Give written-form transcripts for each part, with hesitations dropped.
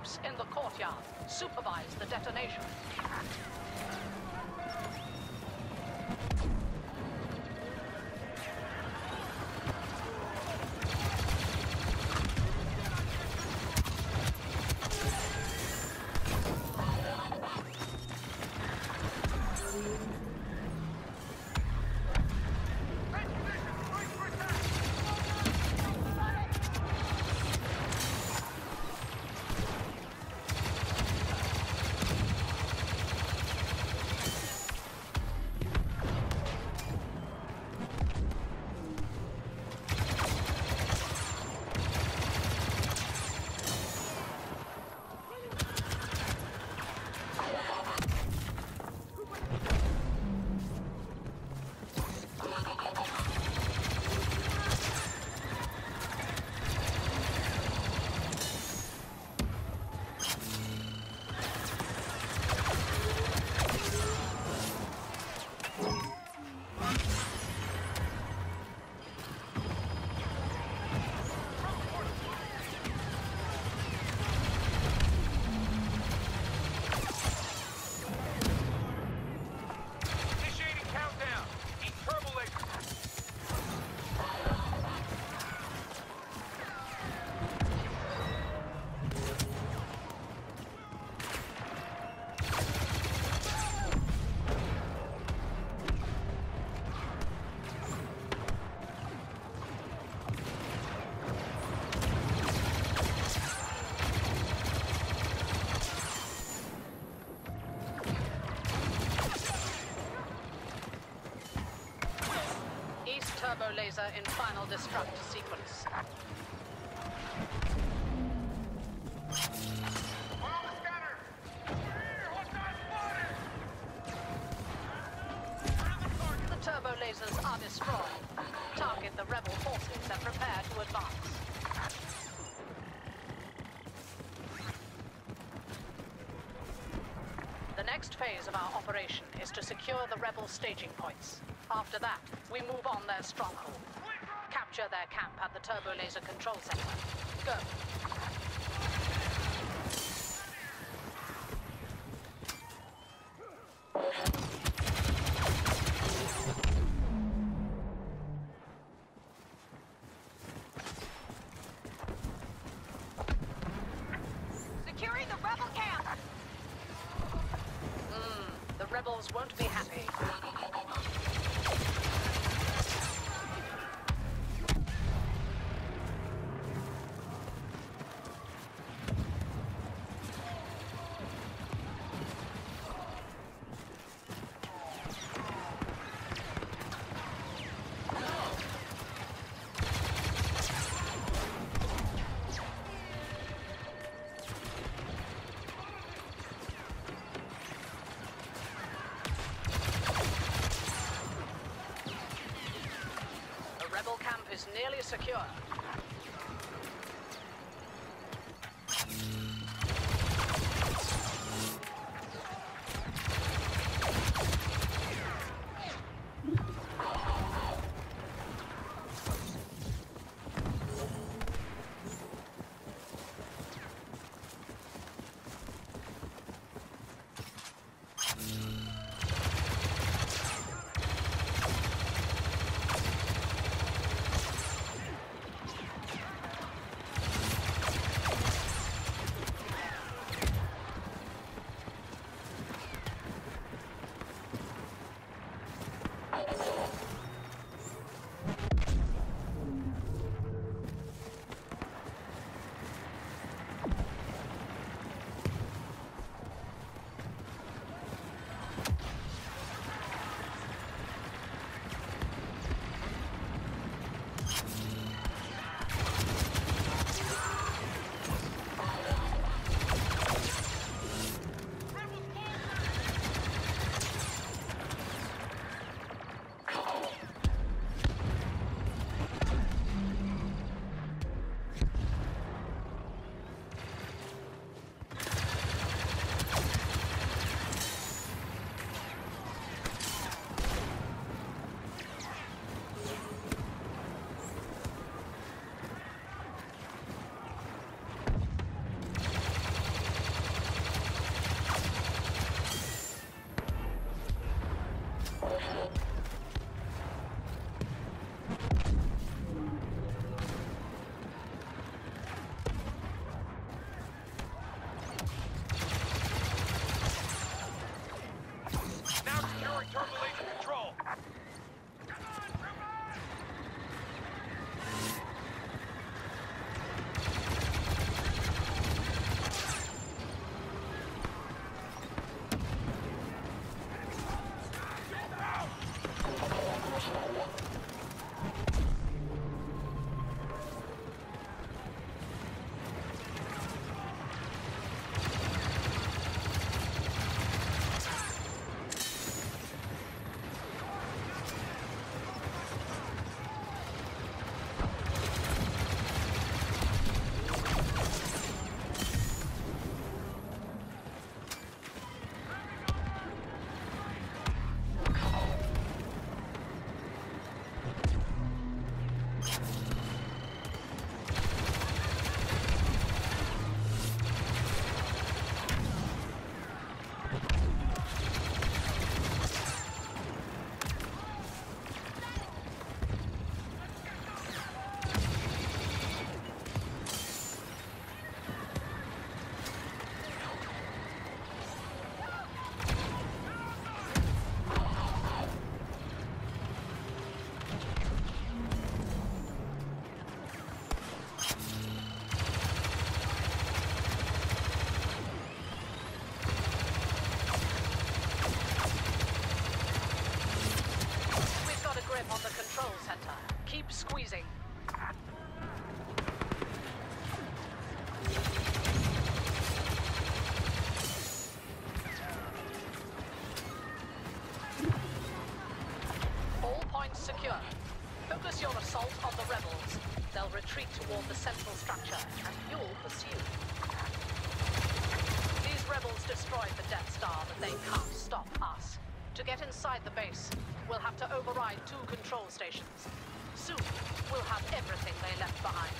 troops in the courtyard. Supervise the detonation. Turbo laser in final destruct sequence. The turbo lasers are destroyed. Target the rebel forces and prepare to advance. The next phase of our operation is to secure the rebel staging points. After that, we move on their stronghold. Capture their camp at the turbo laser control center. Go. Securing the rebel camp! The rebels won't be happy. Rebel camp is nearly secure. Now securing turbo laser control. On the control center. Keep squeezing. All points secure. Focus your assault on the rebels. They'll retreat toward the central structure, and you'll pursue. These rebels destroyed the Death Star, but they can't stop us. To get inside the base, we'll have to override 2 control stations. Soon, we'll have everything they left behind.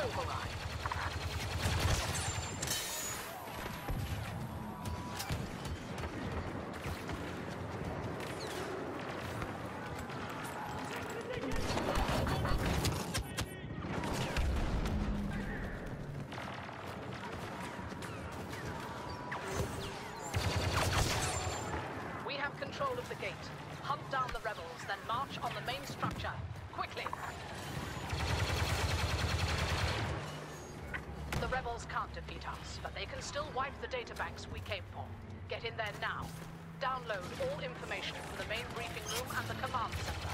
override. We have control of the gate. Hunt down the rebels, then march on the main structure. Quickly! The rebels can't defeat us, but they can still wipe the databanks we came for. Get in there now. Download all information from the main briefing room and the command center.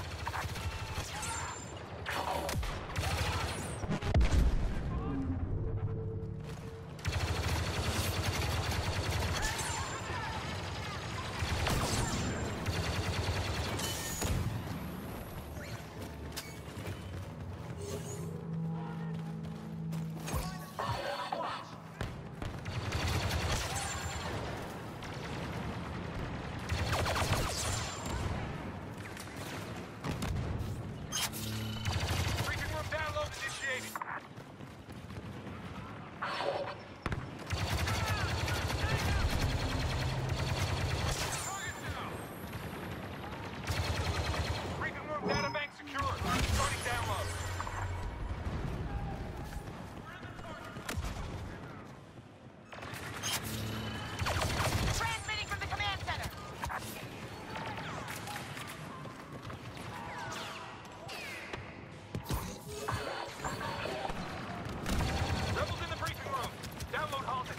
Briefing room download initiated. Briefing room databank secured. Starting download. Transmitting from the command center. Rebels in the briefing room. Download halted.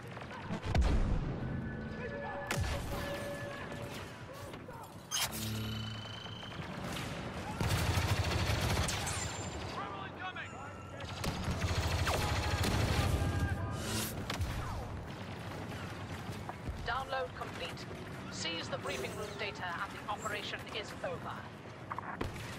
Rebel incoming! Download complete. Seize the briefing room data and the operation is over.